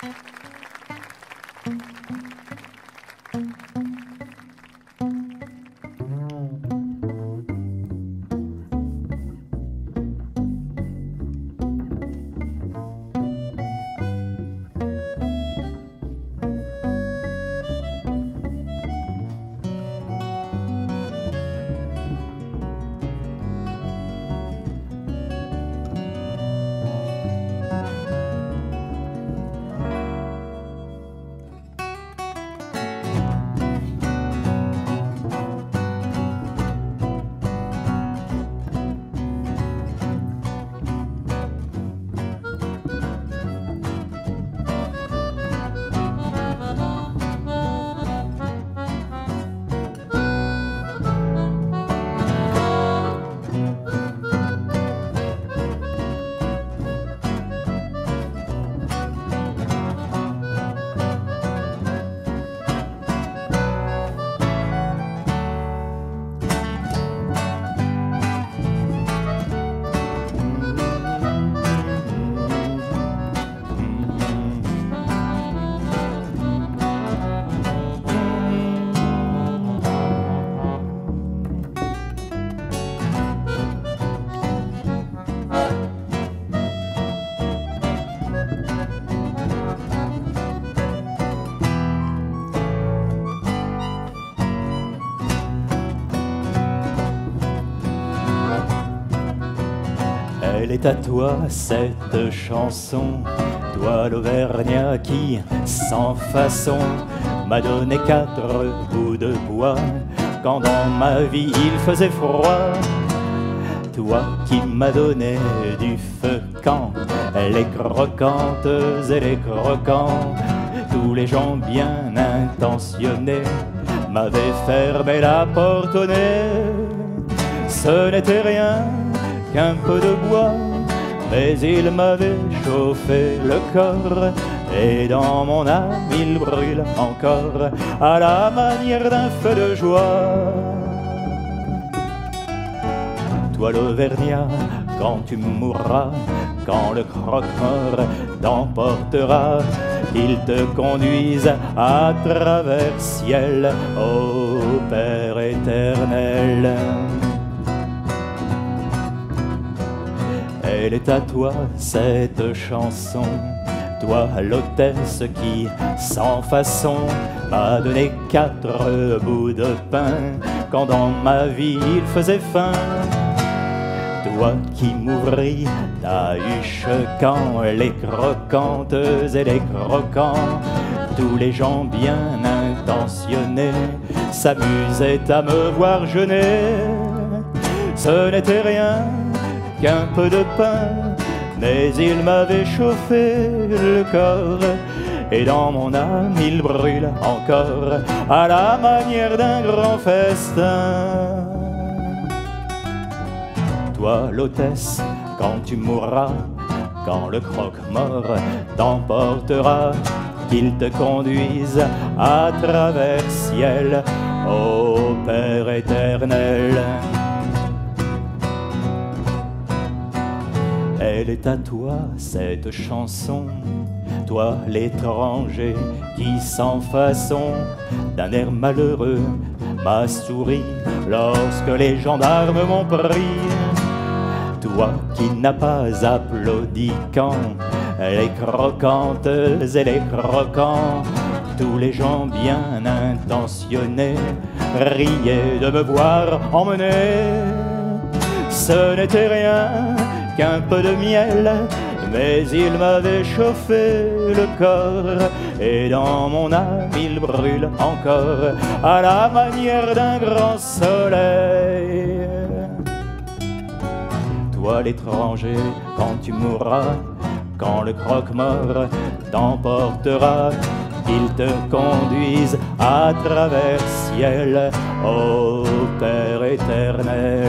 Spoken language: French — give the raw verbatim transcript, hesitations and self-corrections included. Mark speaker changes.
Speaker 1: Elle est à toi cette chanson, toi l'Auvergnat qui, sans façon, m'a donné quatre bouts de bois quand dans ma vie il faisait froid. Toi qui m'as donné du feu quand les croquantes et les croquants, tous les gens bien intentionnés m'avaient fermé la porte au nez. Ce n'était rien qu'un peu de bois, mais il m'avait chauffé le corps, et dans mon âme il brûle encore à la manière d'un feu de joie. Toi l'Auvergnat, quand tu mourras, quand le croque-mort t'emportera, qu'il te conduise à travers ciel, ô Père éternel. Elle est à toi cette chanson, toi l'hôtesse qui, sans façon, m'a donné quatre bouts de pain quand dans ma vie il faisait faim. Toi qui m'ouvris ta huche quand les croquantes et les croquants, tous les gens bien intentionnés s'amusaient à me voir jeûner. Ce n'était rien qu'un peu de pain, mais il m'avait chauffé le corps, et dans mon âme il brûle encore à la manière d'un grand festin. Toi l'hôtesse, quand tu mourras, quand le croque-mort t'emportera, qu'il te conduise à travers ciel, ô Père éternel. Elle est à toi cette chanson, toi l'étranger qui sans façon, d'un air malheureux, m'a souri lorsque les gendarmes m'ont pris. Toi qui n'as pas applaudi quand les croquantes et les croquants, tous les gens bien intentionnés riaient de me voir emmener. Ce n'était rien qu'un peu de miel, mais il m'avait chauffé le corps, et dans mon âme il brûle encore à la manière d'un grand soleil. Toi l'étranger, quand tu mourras, quand le croque-mort t'emportera, qu'il te conduise à travers ciel, ô Père éternel.